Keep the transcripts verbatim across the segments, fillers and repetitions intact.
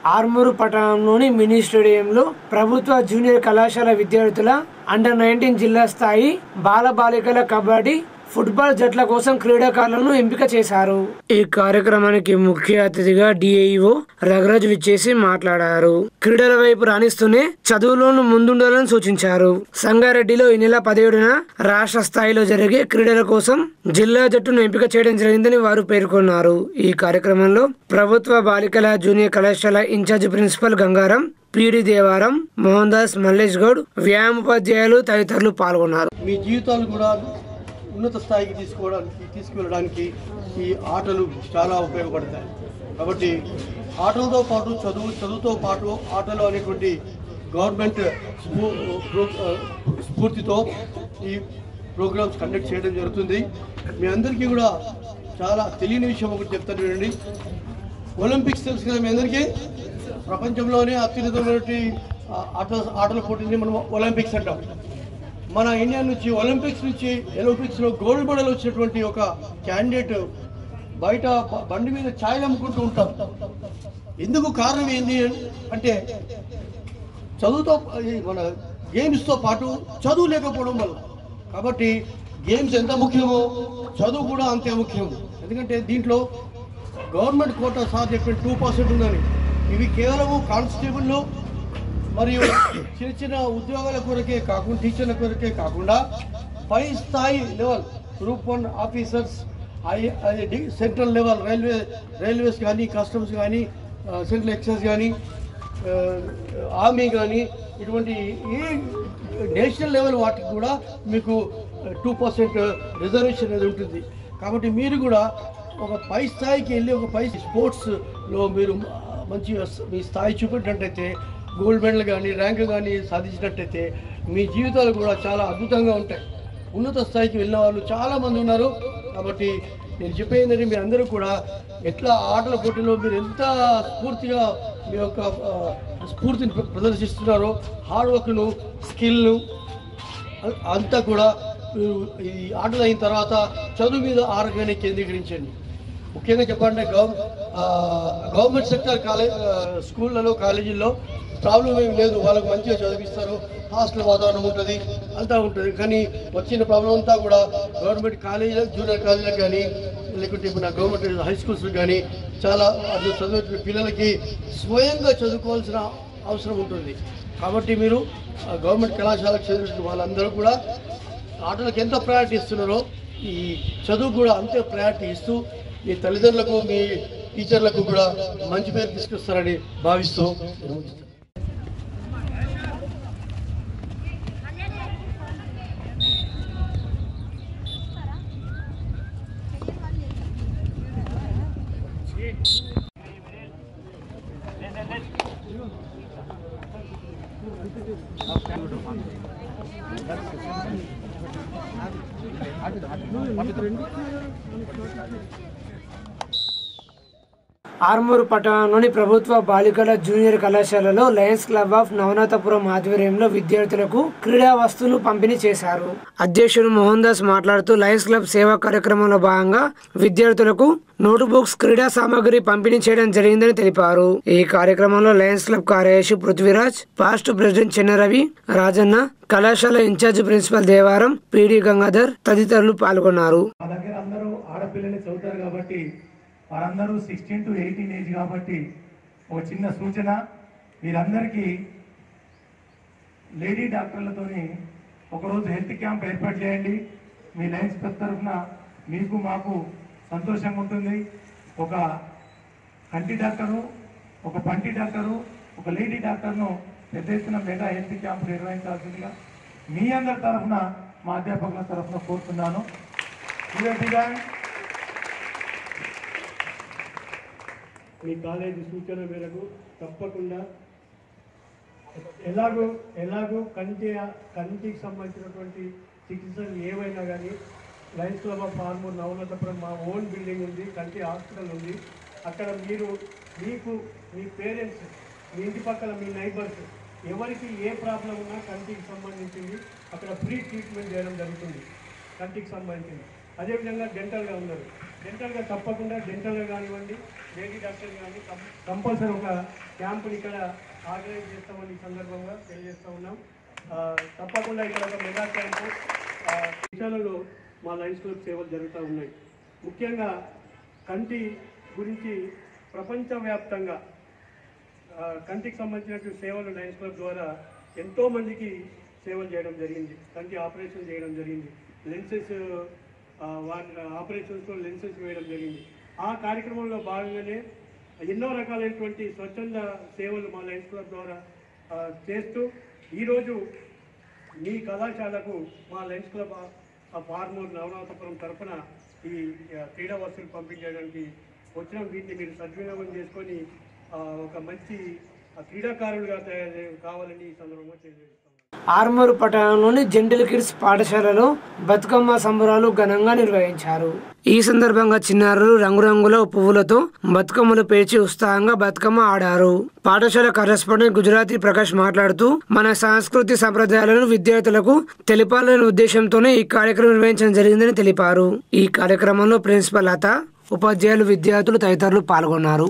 ఆర్మూరు పట్టణంలోని మినీ స్టేడియంలో ప్రభుత్వ జూనియర్ కళాశాల విద్యార్థుల అండర్ నైన్టీన్ జిల్లా స్థాయి బాలబాలికల కబడ్డీ ఫుట్బాల్ జట్ల కోసం క్రీడాకారులను ఎంపిక చేశారు. ఈ కార్యక్రమానికి ముఖ్య అతిథిగా డిఐఓ రఘురాజ్ విచ్చేసి మాట్లాడారు. క్రీడల వైపు రాణిస్తూనే చదువులోనూ ముందుండాలని సూచించారు. సంగారెడ్డిలో ఈ నెల పదిహేడున రాష్ట్ర స్థాయిలో జరిగే క్రీడల కోసం జిల్లా జట్టును ఎంపిక చేయడం జరిగిందని వారు పేర్కొన్నారు. ఈ కార్యక్రమంలో ప్రభుత్వ బాలికల జూనియర్ కళాశాల incharge principal Gangaram, PD Devaram, Mohan Das, Mallesh Goud, వ్యాయామోపాధ్యాయులు తదితరులు పాల్గొన్నారు. మీ జీవితాలు కూడా ఉన్నత స్థాయికి తీసుకోవడానికి తీసుకువెళ్ళడానికి ఈ ఆటలు చాలా ఉపయోగపడతాయి. కాబట్టి ఆటలతో పాటు చదువు చదువుతో పాటు ఆటలు అనేటువంటి గవర్నమెంట్ స్ఫూర్తితో ఈ ప్రోగ్రామ్స్ కండక్ట్ చేయడం జరుగుతుంది. మీ అందరికీ కూడా చాలా తెలియని విషయం ఒకటి చెప్తాను వినండి. ఒలింపిక్స్ తెలుసు కదా మీ అందరికీ. ప్రపంచంలోనే అత్యున్నతమైనటువంటి ఆటల ఆటల పోటీని మనం ఒలింపిక్స్ అంటాం. మన ఇండియా నుంచి ఒలింపిక్స్ నుంచి ఒలింపిక్స్లో గోల్డ్ మెడల్ వచ్చినటువంటి ఒక క్యాండిడేట్ బయట బండి మీద ఛాయలు అమ్ముకుంటూ ఉంటారు. ఎందుకు కారణం ఏంటి అంటే చదువుతో మన గేమ్స్తో పాటు చదువు లేకపోవడం వల్ల. కాబట్టి గేమ్స్ ఎంత ముఖ్యమో చదువు కూడా అంతే ముఖ్యం. ఎందుకంటే దీంట్లో గవర్నమెంట్ కోటా సార్ చెప్పిన టూ పర్సెంట్ ఉందని. ఇవి కేవలము కానిస్టేబుల్లో మరియు చిన్న చిన్న ఉద్యోగాల కొరకే కాకుండా టీచర్ల కొరకే కాకుండా పై స్థాయి లెవెల్ గ్రూప్ వన్ ఆఫీసర్స్, ఐ సెంట్రల్ లెవెల్ రైల్వే రైల్వేస్ కానీ, కస్టమ్స్ కానీ, సెంట్రల్ ఎక్సైజ్ కానీ, ఆర్మీ కానీ, ఇటువంటి ఏ నేషనల్ లెవెల్ వాటికి కూడా మీకు టూ పర్సెంట్ రిజర్వేషన్ అనేది ఉంటుంది. కాబట్టి మీరు కూడా ఒక పై స్థాయికి వెళ్ళి ఒక పై స్పోర్ట్స్లో మీరు మంచి మీ స్థాయి చూపెట్టినట్టయితే, గోల్డ్ మెడల్ కానీ ర్యాంక్ కానీ సాధించినట్టయితే మీ జీవితాలు కూడా చాలా అద్భుతంగా ఉంటాయి. ఉన్నత స్థాయికి వెళ్ళిన వాళ్ళు చాలామంది ఉన్నారు. కాబట్టి నేను చెప్పేందంటే మీరు అందరూ కూడా ఎట్లా ఆటల పోటీలో మీరు ఎంత స్ఫూర్తిగా మీ యొక్క స్ఫూర్తిని ప్రదర్శిస్తున్నారో, హార్డ్ వర్క్ను, స్కిల్ను అంతా కూడా ఈ ఆటలు అయిన తర్వాత చదువు మీద ఆరోగ్యాన్ని కేంద్రీకరించండి. ముఖ్యంగా చెప్పాలంటే గవ గవర్నమెంట్ సెక్టర్ కాలేజ్ స్కూళ్ళలో కాలేజీల్లో ప్రాబ్లం ఏమి లేదు. వాళ్ళకు మంచిగా చదివిస్తారు, హాస్టల్ వాతావరణం ఉంటుంది, అంతా ఉంటుంది. కానీ వచ్చిన ప్రాబ్లం అంతా కూడా గవర్నమెంట్ కాలేజీలకు, జూనియర్ కాలేజీలకు కానీ, లేకుంటే మన గవర్నమెంట్ హై స్కూల్స్కి కానీ చాలా అది చదువు పిల్లలకి స్వయంగా చదువుకోవాల్సిన అవసరం ఉంటుంది. కాబట్టి మీరు గవర్నమెంట్ కళాశాలకు చదివిన వాళ్ళందరూ కూడా ఆటలకు ఎంత ప్రయారిటీ ఇస్తున్నారో ఈ చదువు కూడా అంతే ప్రయారిటీ ఇస్తూ మీ తల్లిదండ్రులకు, మీ టీచర్లకు కూడా మంచి పేరు తీసుకొస్తారని భావిస్తూ ఆర్మూరు పట్టణంలోని ప్రభుత్వ బాలికల జూనియర్ కళాశాలలో లయన్స్ క్లబ్ ఆఫ్ నవనాథపురం ఆధ్వర్యంలో విద్యార్థులకు క్రీడా వస్తువులు పంపిణీ చేశారు. అధ్యక్షుడు మోహన్ దాస్ మాట్లాడుతూ లయన్స్ క్లబ్ సేవా కార్యక్రమంలో భాగంగా విద్యార్థులకు నోట్ బుక్స్, క్రీడా సామాగ్రి పంపిణీ చేయడం జరిగిందని తెలిపారు. ఈ కార్యక్రమంలో లయన్స్ క్లబ్ కార్యదర్శి పృథ్వీరాజ్, పాస్ట్ ప్రెసిడెంట్ చెన్నరవి, రాజన్న, కళాశాల incharge principal Devaram, PD Gangadhar తదితరులు పాల్గొన్నారు. వారందరూ సిక్స్టీన్ టు ఎయిటీన్ ఏజ్ కాబట్టి ఒక చిన్న సూచన, మీరందరికీ లేడీ డాక్టర్లతోని ఒకరోజు హెల్త్ క్యాంప్ ఏర్పాటు చేయండి. మీ లయన్స్ క్లబ్ తరఫున మీకు మాకు సంతోషంగా ఉంటుంది. ఒక కంటి డాక్టరు, ఒక పంటి డాక్టరు, ఒక లేడీ డాక్టర్ను పెద్ద ఎత్తున మెగా హెల్త్ క్యాంప్ నిర్వహించాల్సిందిగా మీ అందరి తరఫున, మా అధ్యాపకుల తరఫున కోరుతున్నాను. ఇదిగా మీ కాలేజీ సూచన మేరకు తప్పకుండా ఎలాగో ఎలాగో కంటి కంటికి సంబంధించినటువంటి చికిత్సలు ఏవైనా కానీ lions club of Armoor Navanathapuram మా ఓన్ బిల్డింగ్ ఉంది, కంటి హాస్పిటల్ ఉంది. అక్కడ మీరు మీకు మీ పేరెంట్స్, మీ ఇంటి పక్కల మీ నైబర్స్ ఎవరికి ఏ ప్రాబ్లం ఉన్నా కంటికి సంబంధించింది అక్కడ ఫ్రీ ట్రీట్మెంట్ చేయడం జరుగుతుంది. కంటికి సంబంధించింది అదేవిధంగా డెంటల్గా ఉన్నారు. డెంటల్గా తప్పకుండా డెంటల్గా కానివ్వండి, లేడీ డాక్టర్ కానీ కంపల్సరీ ఒక క్యాంపుని ఇక్కడ ఆర్గనైజ్ చేస్తామని ఈ సందర్భంగా తెలియజేస్తూ ఉన్నాం. తప్పకుండా ఇక్కడ ఒక మెగా క్యాంపు విషయాలలో మా లయన్స్ క్లబ్ సేవలు జరుగుతూ ఉన్నాయి. ముఖ్యంగా కంటి గురించి ప్రపంచవ్యాప్తంగా కంటికి సంబంధించినటువంటి సేవలు లయన్స్ క్లబ్ ద్వారా ఎంతోమందికి సేవలు చేయడం జరిగింది. కంటి ఆపరేషన్ చేయడం జరిగింది, లెన్సెస్ ఆపరేషన్స్లో లెన్సెస్ వేయడం జరిగింది. ఆ కార్యక్రమంలో భాగంగానే ఎన్నో రకాలైనటువంటి స్వచ్ఛంద సేవలు మా లయన్స్ క్లబ్ ద్వారా చేస్తూ ఈరోజు మీ కళాశాలకు మా లయన్స్ క్లబ్ ఫార్మూర్ నవనాథపురం తరఫున ఈ క్రీడా వస్తువులు పంపించడానికి వచ్చిన వీటిని మీరు సద్వినియోగం చేసుకొని ఒక మంచి క్రీడాకారులుగా తయారు కావాలని ఈ సందర్భంగా తెలియజేస్తాం. ఆర్మూరు పట్టణంలోని జెంటిల్ కిడ్స్ పాఠశాలలో బతుకమ్మ సంబరాలు ఘనంగా నిర్వహించారు. ఈ సందర్భంగా చిన్నారులు రంగురంగుల పువ్వులతో బతుకమ్మలు పేర్చి ఉత్సాహంగా బతుకమ్మ ఆడారు. పాఠశాల కరెస్పాండెంట్ గుజరాతీ ప్రకాష్ మాట్లాడుతూ మన సంస్కృతి సంప్రదాయాలను విద్యార్థులకు తెలిపాలనే ఉద్దేశంతోనే ఈ కార్యక్రమం నిర్వహించడం జరిగిందని తెలిపారు. ఈ కార్యక్రమంలో ప్రిన్సిపల్ లత, ఉపాధ్యాయులు, విద్యార్థులు తదితరులు పాల్గొన్నారు.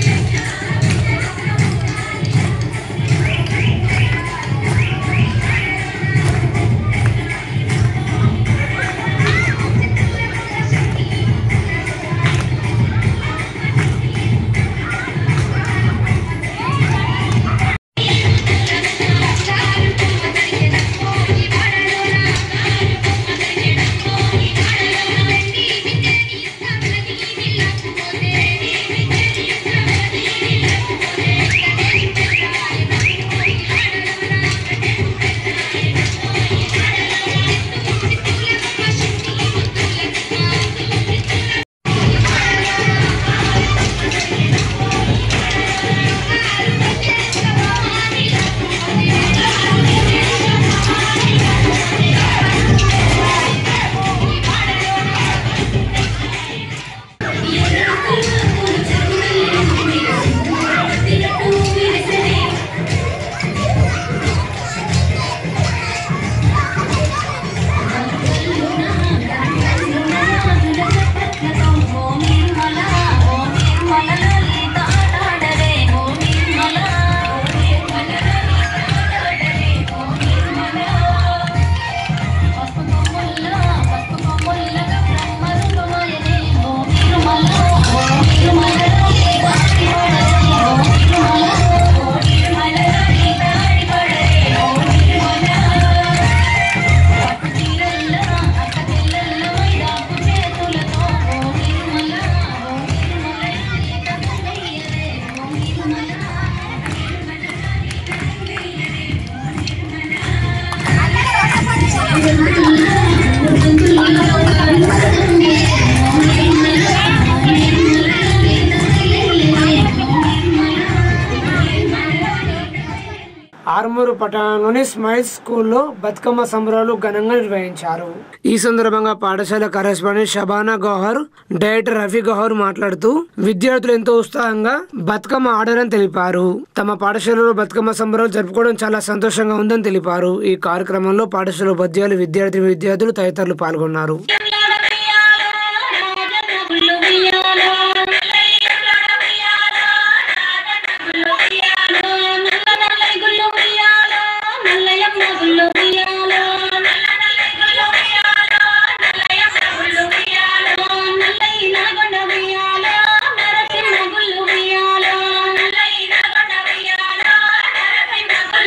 ఆర్మూరు పట్టణంలోని స్మైల్ స్కూల్లో బతుకమ్మ సంబరాలు ఘనంగా నిర్వహించారు. ఈ సందర్భంగా పాఠశాల కరెస్పాండెంట్ షబానా గౌహర్, డైరెక్టర్ రఫీ గౌహర్ మాట్లాడుతూ విద్యార్థులు ఎంతో ఉత్సాహంగా బతుకమ్మ ఆడారని తెలిపారు. తమ పాఠశాలలో బతుకమ్మ సంబరాలు జరుపుకోవడం చాలా సంతోషంగా ఉందని తెలిపారు. ఈ కార్యక్రమంలో పాఠశాల ఉపాధ్యాయులు, విద్యార్థి విద్యార్థులు తదితరులు పాల్గొన్నారు.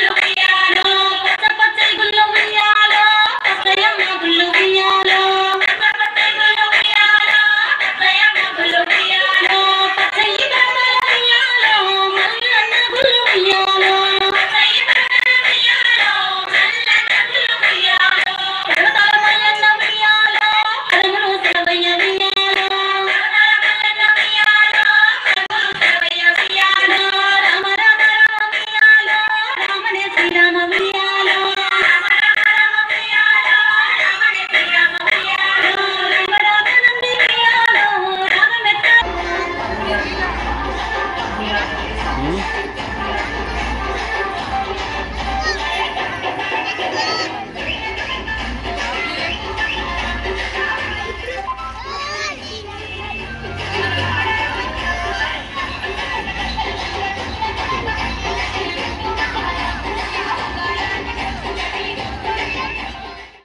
Hello.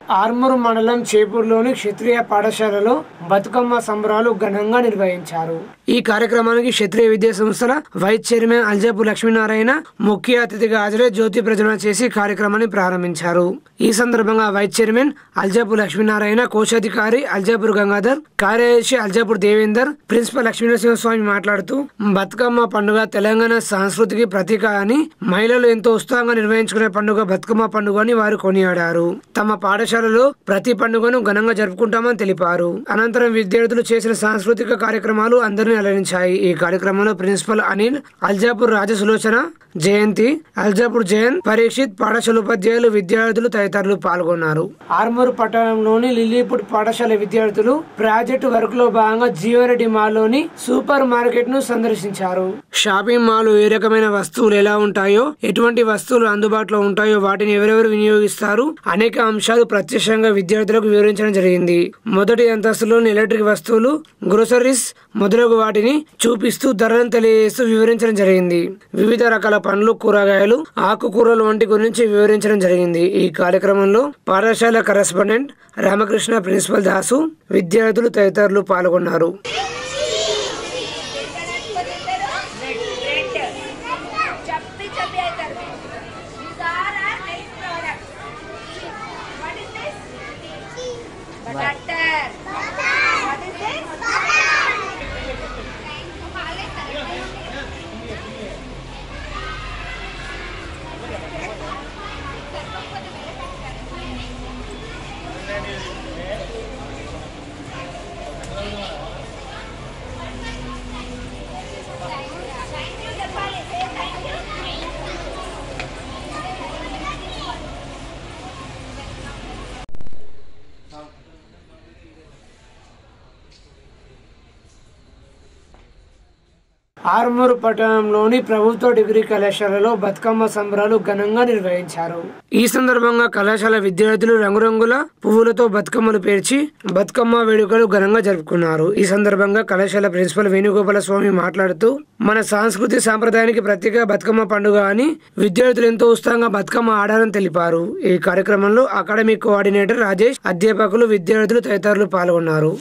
ఆర్మూరు మండలం చేపూరులోని క్షత్రియ పాఠశాలలో బతుకమ్మ సంబరాలు ఘనంగా నిర్వహించారు. ఈ కార్యక్రమానికి క్షత్రియ విద్యా సంస్థల వైస్ చైర్మన్ అల్జాపూర్ లక్ష్మీనారాయణ ముఖ్య అతిథిగా హాజరై జ్యోతి ప్రజ్వలన చేసి కార్యక్రమాన్ని ప్రారంభించారు. ఈ సందర్భంగా వైస్ చైర్మన్ అల్జాపూర్ లక్ష్మీనారాయణ, కోశాధికారి అల్జాపూర్ గంగాధర్, కార్యదర్శి అల్జాపూర్ దేవేందర్, ప్రిన్సిపల్ లక్ష్మీనరసింహస్వామి మాట్లాడుతూ బతుకమ్మ పండుగ తెలంగాణ సంస్కృతికి ప్రతీక అని, మహిళలు ఎంతో ఉత్సాహంగా నిర్వహించుకునే పండుగ బతుకమ్మ పండుగ అని వారు కొనియాడారు. తమ పాఠశాలలో ప్రతి పండుగను ఘనంగా జరుపుకుంటామని తెలిపారు. అనంతరం విద్యార్థులు చేసిన సాంస్కృతిక కార్యక్రమాలు అందరినీ అలరించాయి. ఈ కార్యక్రమంలో ప్రిన్సిపల్ అనిల్, అల్జాపూర్ రాజసులోచన, జయంతి, అల్జాపూర్ జయంత్, పరీక్షిత్, పాఠశాల ఉపాధ్యాయులు, విద్యార్థులు తదితరులు పాల్గొన్నారు. ఆర్మూరు పట్టణంలోని లిల్లీపుట్ పాఠశాల విద్యార్థులు ప్రాజెక్టు వర్క్ లో భాగంగా జీవారెడ్డి మాల్ లోని సూపర్ మార్కెట్ ను సందర్శించారు. షాపింగ్ మాల్ ఏ రకమైన వస్తువులు ఎలా ఉంటాయో, ఎటువంటి వస్తువులు అందుబాటులో ఉంటాయో, వాటిని ఎవరెవరు వినియోగిస్తారు అనేక అంశాలు ప్రత్యక్షంగా విద్యార్థులకు వివరించడం జరిగింది. మొదటి అంతస్తులోని ఎలక్ట్రిక్ వస్తువులు, గ్రోసరీస్ మొదలగు వాటిని చూపిస్తూ ధరలను తెలియజేస్తూ వివరించడం జరిగింది. వివిధ రకాల పండ్లు, కూరగాయలు, ఆకుకూరలు వంటి గురించి వివరించడం జరిగింది. ఈ కార్యక్రమంలో పాఠశాల కరెస్పాండెంట్ రామకృష్ణ, ప్రిన్సిపల్ దాసు, విద్యార్థులు తదితరులు పాల్గొన్నారు. ఆర్మూరు పట్టణంలోని ప్రభుత్వ డిగ్రీ కళాశాలలో బతుకమ్మ సంబరాలు ఘనంగా నిర్వహించారు. ఈ సందర్భంగా కళాశాల విద్యార్థులు రంగురంగుల పువ్వులతో బతుకమ్మలు పేర్చి బతుకమ్మ వేడుకలు ఘనంగా జరుపుకున్నారు. ఈ సందర్భంగా కళాశాల ప్రిన్సిపల్ వేణుగోపాల స్వామి మాట్లాడుతూ మన సంస్కృతి సాంప్రదాయానికి ప్రత్యేక బతుకమ్మ పండుగ అని, విద్యార్థులు ఎంతో ఉత్సాహంగా బతుకమ్మ ఆడారని తెలిపారు. ఈ కార్యక్రమంలో అకాడమిక్ కోఆర్డినేటర్ రాజేష్, అధ్యాపకులు, విద్యార్థులు తదితరులు పాల్గొన్నారు.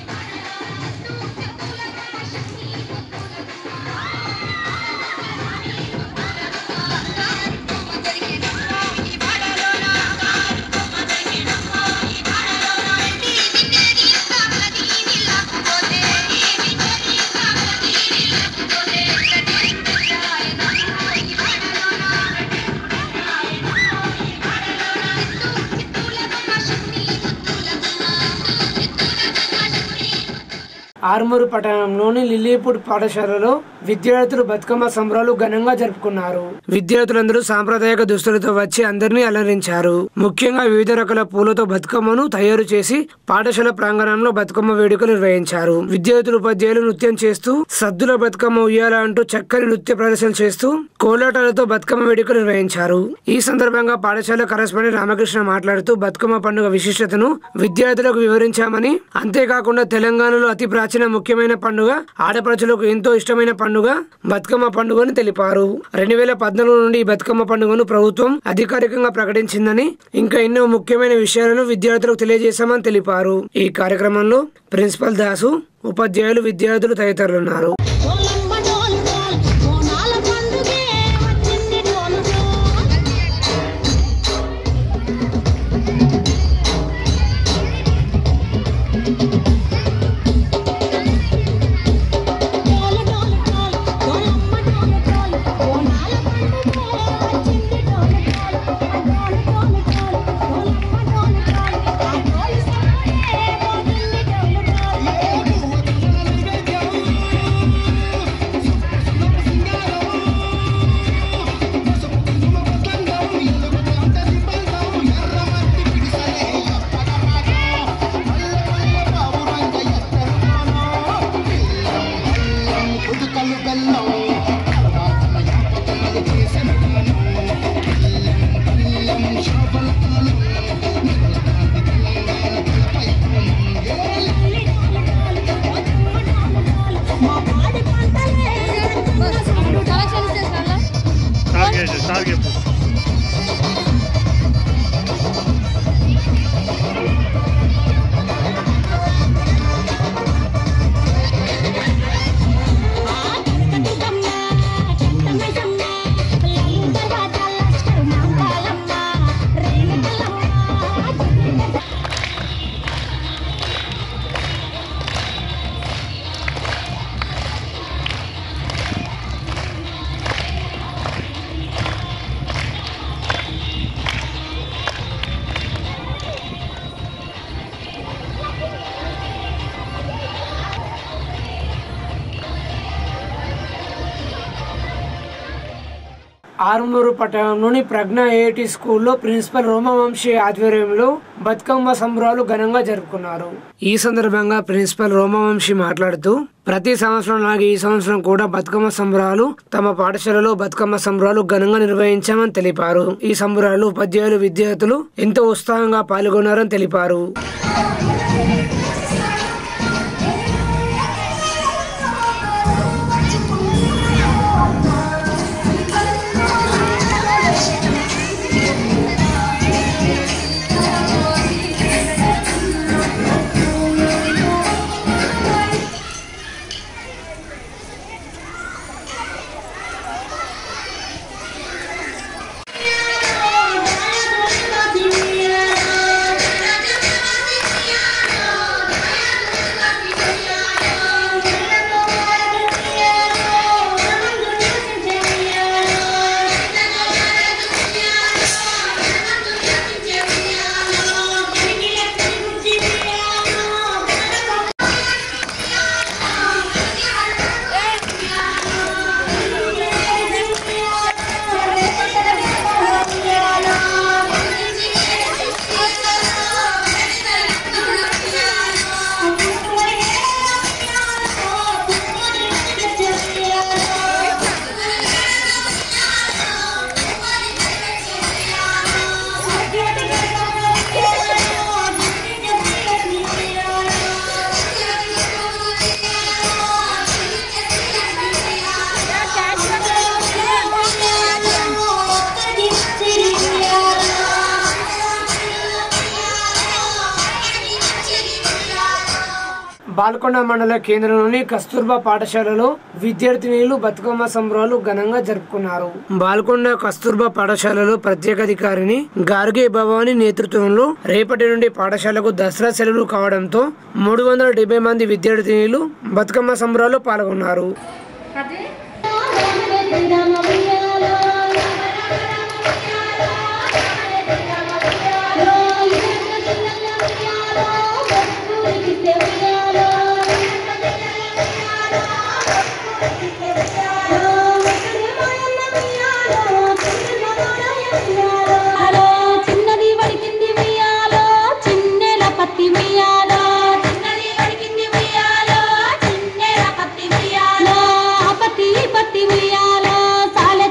ఆర్మూరు పట్టణంలోని లిల్లీపుట్ పాఠశాలలో విద్యార్థులు బతుకమ్మ సంబరాలు ఘనంగా జరుపుకున్నారు. విద్యార్థులందరూ సాంప్రదాయక దుస్తులతో వచ్చి అందరినీ అలరించారు. ముఖ్యంగా వివిధ రకాల పూలతో బతుకమ్మను తయారు చేసి పాఠశాల ప్రాంగణంలో బతుకమ్మ వేడుకలు నిర్వహించారు. విద్యార్థులు, ఉపాధ్యాయులు నృత్యం చేస్తూ సద్దుల బతుకమ్మ ఉయ్యాల అంటూ చక్కని నృత్య ప్రదర్శన చేస్తూ కోలాటాలతో బతుకమ్మ వేడుకలు నిర్వహించారు. ఈ సందర్భంగా పాఠశాల కరెస్పాండెంట్ రామకృష్ణ మాట్లాడుతూ బతుకమ్మ పండుగ విశిష్టతను విద్యార్థులకు వివరించామని, అంతేకాకుండా తెలంగాణలో అతి ప్రాచీన ముఖ్యమైన పండుగ, ఆడపడుచులకు ఎంతో ఇష్టమైన పండుగ బతుకమ్మ పండుగని తెలిపారు. రెండు వేల పద్నాలుగు నుండి ఈ బతుకమ్మ పండుగను ప్రభుత్వం అధికారికంగా ప్రకటించిందని, ఇంకా ఎన్నో ముఖ్యమైన విషయాలను విద్యార్థులకు తెలియజేశామని తెలిపారు. ఈ కార్యక్రమంలో ప్రిన్సిపల్ దాసు, ఉపాధ్యాయులు, విద్యార్థులు తదితరులున్నారు. ఆరుమూరు పట్టణంలోని ప్రజ్ఞ ఏఐటి స్కూల్లో ప్రిన్సిపల్ రోమవంశీ ఆధ్వర్యంలో బతుకమ్మ సంబరాలు ఘనంగా జరుపుకున్నారు. ఈ సందర్భంగా ప్రిన్సిపల్ రోమవంశీ మాట్లాడుతూ ప్రతి సంవత్సరం లాగే ఈ సంవత్సరం కూడా బతుకమ్మ సంబరాలు తమ పాఠశాలలో బతుకమ్మ సంబరాలు ఘనంగా నిర్వహించామని తెలిపారు. ఈ సంబరాలు ఉపాధ్యాయులు విద్యార్థులు ఎంతో ఉత్సాహంగా పాల్గొన్నారని తెలిపారు. బాల్కొండ మండల కేంద్రంలోని కస్తూర్బా పాఠశాలలో విద్యార్థినిలు బతుకమ్మ సంబరాలు ఘనంగా జరుపుకున్నారు. బాల్కొండ కస్తూర్బా పాఠశాలలో ప్రత్యేకాధికారిని గార్గే భవాని నేతృత్వంలో రేపటి నుండి పాఠశాలకు దసరా సెలవులు కావడంతో మూడు వందల డెబ్బై మంది విద్యార్థినిలు బతుకమ్మ సంబరాల్లో పాల్గొన్నారు. సాలె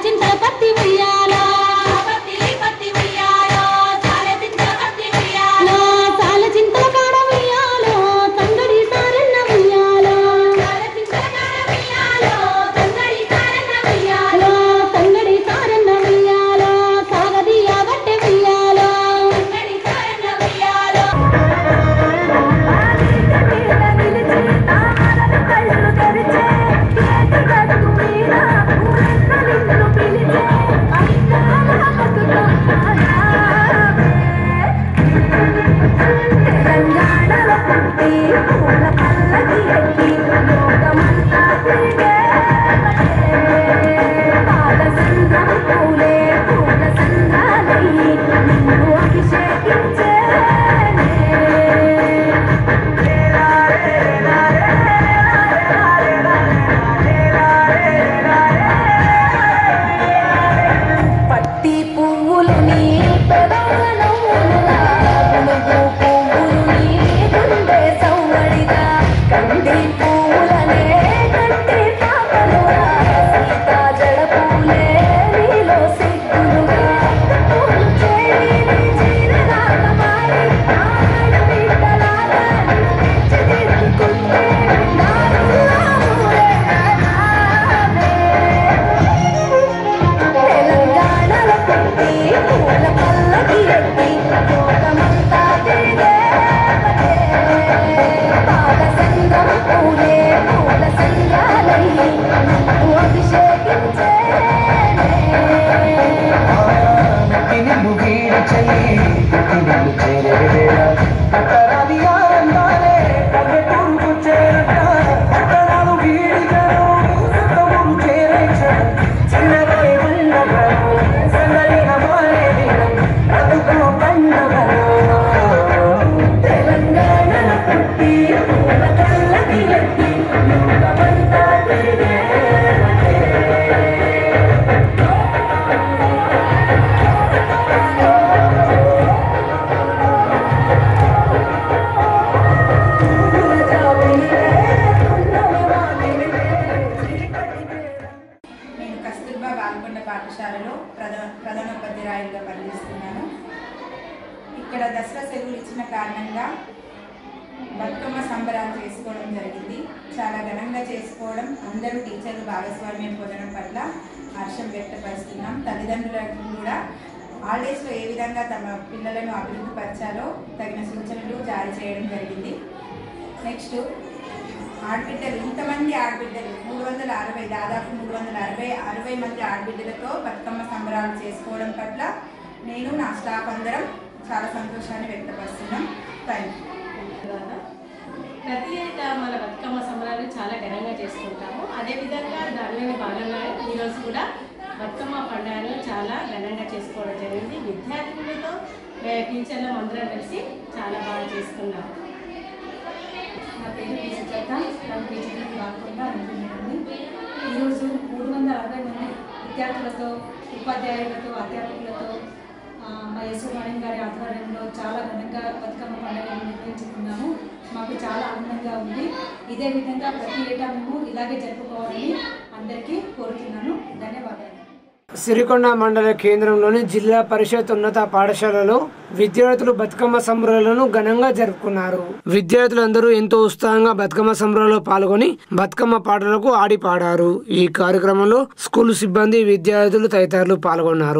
పాఠశాలలో ప్రధాన ప్రధానోపాధ్యాయులుగా పనిచేస్తున్నాను. ఇక్కడ దసరా సెలవులు ఇచ్చిన కారణంగా బతుకమ్మ సంబరాలు చేసుకోవడం జరిగింది. చాలా ఘనంగా చేసుకోవడం, అందరూ టీచర్లు భాగస్వామ్యం పొందడం పట్ల హర్షం వ్యక్తపరుస్తున్నాం. తల్లిదండ్రులకు కూడా హాలిడేస్లో ఏ విధంగా తమ పిల్లలను అభివృద్ధి పరచాలో తగిన సూచనలు జారీ చేయడం జరిగింది. నెక్స్ట్ ఆడబిడ్డలు, ఇంతమంది ఆడబిడ్డలు మూడు వందల అరవై దాదాపు మూడు వందల అరవై అరవై మంది ఆడబిడ్డలతో బతుకమ్మ సంబరాలు చేసుకోవడం పట్ల నేను నా స్టాఫ్ అందరం చాలా సంతోషాన్ని వ్యక్తపరుస్తున్నాం. Thank you. ప్రతి ఏటా మన బతుకమ్మ సంబరాలు చాలా ఘనంగా చేసుకుంటాము. అదేవిధంగా దానిలోని భాగంగా ఈరోజు కూడా బతుకమ్మ పండుగను చాలా ఘనంగా చేసుకోవడం జరిగింది. విద్యార్థులతో టీచర్లు అందరం కలిసి చాలా బాగా చేసుకున్నాము. నా పేరు సుజాత, నాకు బీజేపీ కాకుండా అనుకుంటున్నాను. ఈరోజు మూడు వందల అరవై మంది విద్యార్థులతో, ఉపాధ్యాయులతో, అధ్యాపకులతో మా యశ్వరాణి గారి ఆధ్వర్యంలో చాలా ఘనంగా బతుకమ్మ పండుగను నిర్వహించుకున్నాము. మాకు చాలా ఆనందంగా ఉంది. ఇదే విధంగా ప్రతి ఏటా మేము ఇలాగే జరుపుకోవాలని అందరికీ కోరుతున్నాను. ధన్యవాదాలు. సిరికొండ మండల కేంద్రంలోని జిల్లా పరిషత్ ఉన్నత పాఠశాలలో విద్యార్థులు బతుకమ్మ సంబరాలను ఘనంగా జరుపుకున్నారు. విద్యార్థులందరూ ఎంతో ఉత్సాహంగా బతుకమ్మ సంబరాల్లో పాల్గొని బతుకమ్మ పాటలకు ఆడి పాడారు. ఈ కార్యక్రమంలో స్కూల్ సిబ్బంది, విద్యార్థులు తదితరులు పాల్గొన్నారు.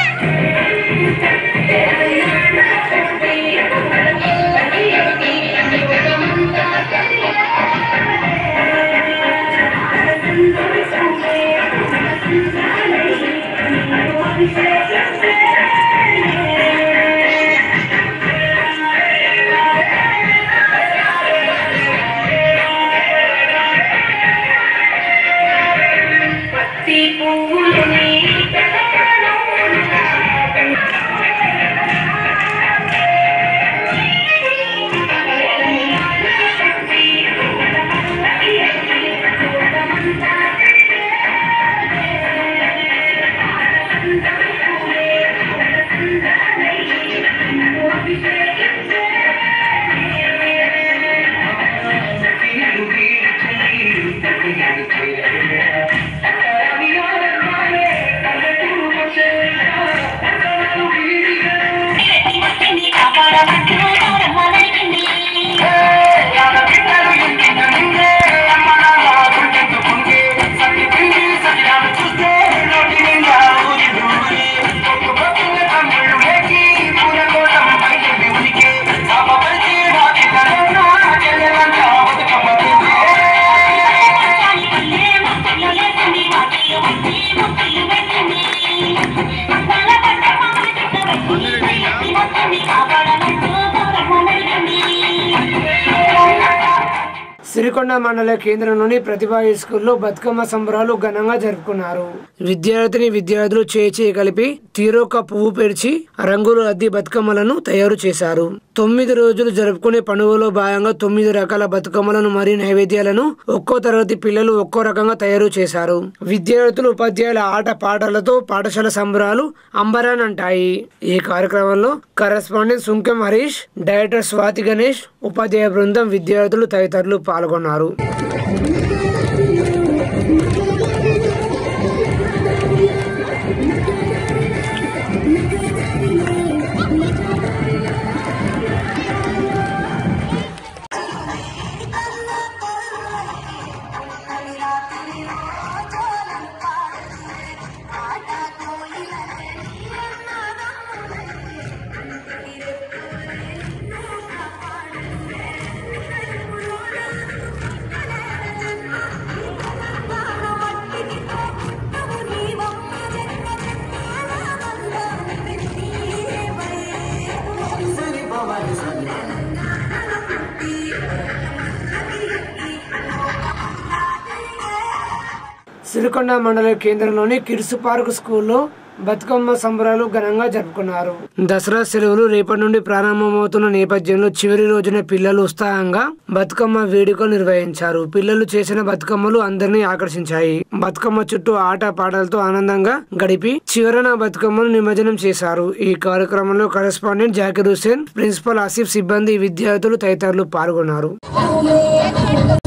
సిరికొండ మండల కేంద్రంలోని ప్రతిభా స్కూల్లో బతుకమ్మ సంబరాలు ఘనంగా జరుపుకున్నారు. విద్యార్థిని విద్యార్థులు చేయి కలిపి తీరొక్క పువ్వు పెరిచి రంగులు అద్ది బతుకమ్మలను తయారు చేశారు. తొమ్మిది రోజులు జరుపుకునే పండుగలో భాగంగా తొమ్మిది రకాల బతుకమ్మలను మరియు నైవేద్యాలను ఒక్కో తరగతి పిల్లలు ఒక్కో రకంగా తయారు చేశారు. విద్యార్థులు, ఉపాధ్యాయుల ఆట పాటలతో పాఠశాల సంబరాలు అంబరానంటాయి. ఈ కార్యక్రమంలో కరెస్పాండెంట్ సుంకెం హరీష్, డైరెక్టర్ స్వాతి గణేష్, ఉపాధ్యాయ బృందం, విద్యార్థులు తదితరులు పాల్గొన్నారు. సిరికొండ మండల కేంద్రంలోని కిడ్స్ పార్క్ స్కూల్లో బతుకమ్మ సంబరాలు ఘనంగా జరుపుకున్నారు. దసరా సెలవులు రేపటి నుండి ప్రారంభమవుతున్న నేపథ్యంలో చివరి రోజున పిల్లలు ఉత్సాహంగా బతుకమ్మ వేడుకలు నిర్వహించారు. పిల్లలు చేసిన బతుకమ్మలు అందరినీ ఆకర్షించాయి. బతుకమ్మ చుట్టూ ఆట పాటలతో ఆనందంగా గడిపి చివరన బతుకమ్మను నిమజ్జనం చేశారు. ఈ కార్యక్రమంలో కరెస్పాండెంట్ జాకిర్ హుసేన్, ప్రిన్సిపల్ ఆసిఫ్, సిబ్బంది, విద్యార్థులు తదితరులు పాల్గొన్నారు.